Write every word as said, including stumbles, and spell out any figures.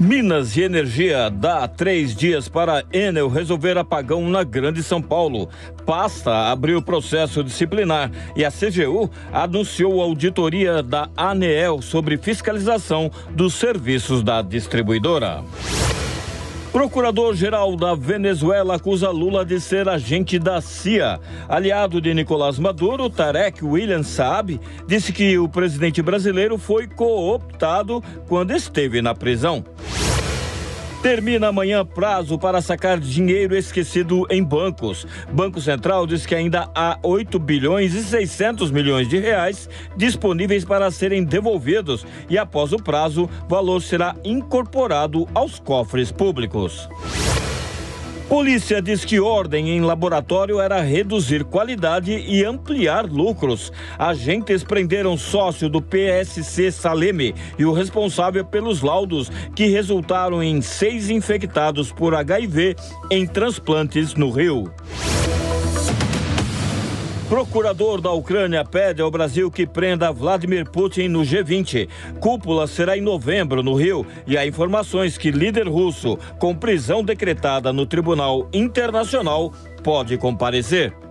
Minas e Energia dá três dias para Enel resolver apagão na Grande São Paulo. Pasta abriu processo disciplinar e a C G U anunciou auditoria da ANEEL sobre fiscalização dos serviços da distribuidora. Procurador-geral da Venezuela acusa Lula de ser agente da C I A. Aliado de Nicolás Maduro, Tarek William Saab, disse que o presidente brasileiro foi cooptado quando esteve na prisão. Termina amanhã prazo para sacar dinheiro esquecido em bancos. Banco Central diz que ainda há oito bilhões e seiscentos milhões de reais disponíveis para serem devolvidos e após o prazo, o valor será incorporado aos cofres públicos. Polícia diz que ordem em laboratório era reduzir qualidade e ampliar lucros. Agentes prenderam sócio do P S C Saleme e o responsável pelos laudos que resultaram em seis infectados por H I V em transplantes no Rio. Procurador da Ucrânia pede ao Brasil que prenda Vladimir Putin no G vinte. Cúpula será em novembro no Rio e há informações que líder russo com prisão decretada no Tribunal Internacional pode comparecer.